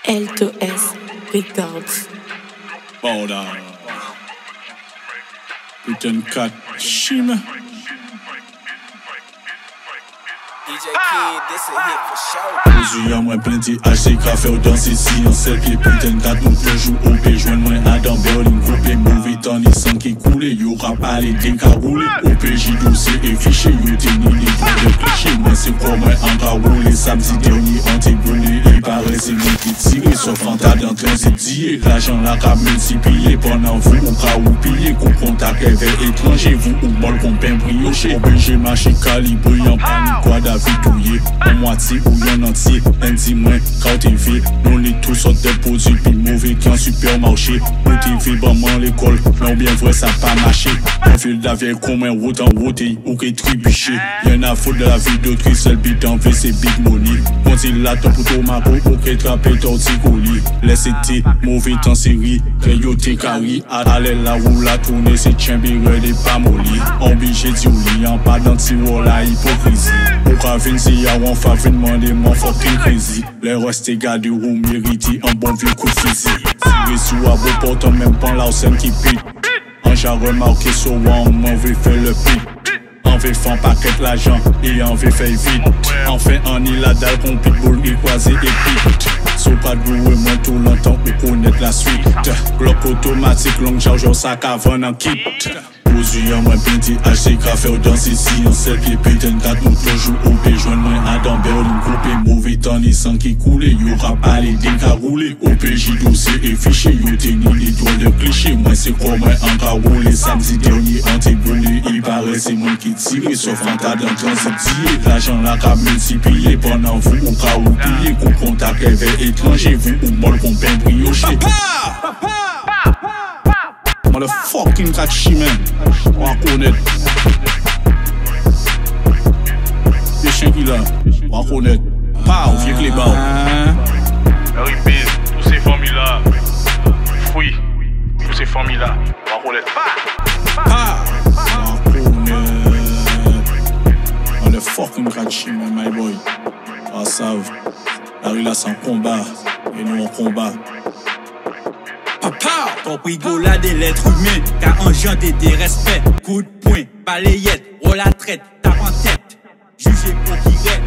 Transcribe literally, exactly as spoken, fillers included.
L deux S Records. Border. Putain de cat chime. D J Kid, this a hit for sure. Plusieurs mois plein de H C K fait dans ces si on sait pied putain de cat nous peut jouer au P joindre moi Adam Berlin coupé mauvais temps ni sang qui coule y'aura pas les décaroulés au P J dossier et fichier you tenir les de cliché moi c'est quoi moi en caroulé samedi dernier anti-brûlé il paraît c'est moi qui tire sauf en tas d'entrain c'est dit l'argent la qu'a multiplié pendant vous ou qu'a ou pillé qu'on contact avec étranger vous ou bol qu'on peint brioché au P J marché calibré en panique quoi Touillé, en moitié ou en entier, un dit moins, quand t'es fait, on est tous sortes de produits, puis mauvais qu'en supermarché, ou t'es fait vraiment l'école, mais bien vrai ça pas marché, on fait de la vieille comme un route en route, ou qu'est trébuché, y'en a faute de la vie d'autres, seul bit en fait c'est big money, quand il l'attend pour ton maco, ou qu'est trappé torticolis, laissez tes mauvais temps série, que yo t'es carré, allez là où la tournée c'est chambéré des pas molli, obligé d'y oublier, en pas d'anti-war la hypocrisie. Vinci a on fa vin demander mon fucking crazy. Les restes gardés ou mérité un bon vieux coup de fusil. Tiré sur à beau portant même pas là où c'est qui pite. On j'ai remarqué sur on m'en veut faire le pit. On veut faire un paquet l'argent et on veut faire vite. Enfin on est la dalle qu'on pitbull et croisé et pite. Sous pas de rouer moins tout longtemps pour connaître la suite. Glock automatique long chargeur sac avant en kit. Plusieurs mois plein de H C K fait dans ces si on sait pied putain de cat nous toujours au P joindre moi Adam Berlin coupé mauvais temps ni sang qui coule y'aura pas les décaroulés au P J dossier et fichier you tenir les doigts de cliché moi c'est quoi moi en caroulé samedi dernier anti-brûlé il paraît c'est moi qui tire sauf en tas d'entrain c'est dit l'argent la qu'a multiplié pendant vous ou qu'a oublié qu'on contact avec étranger vous ou bol qu'on peint brioché Motherfucking cat chimé, on va connaître. Les chiens qui là, on va connaître. Pas, on vient que les barres. Harry Biz, tous ces familles-là. Oui, tous ces familles-là, on va connaître. Pas, on va connaître. Motherfucking cat chimé, my boy. On savent. La rue là, c'est un combat. Et nous, on combat. Papa, ton rigolade de l'être humain, qu'a engendré des respects, coup de poing, balayette, roll la traite, tape en tête, jugé pour qui reste.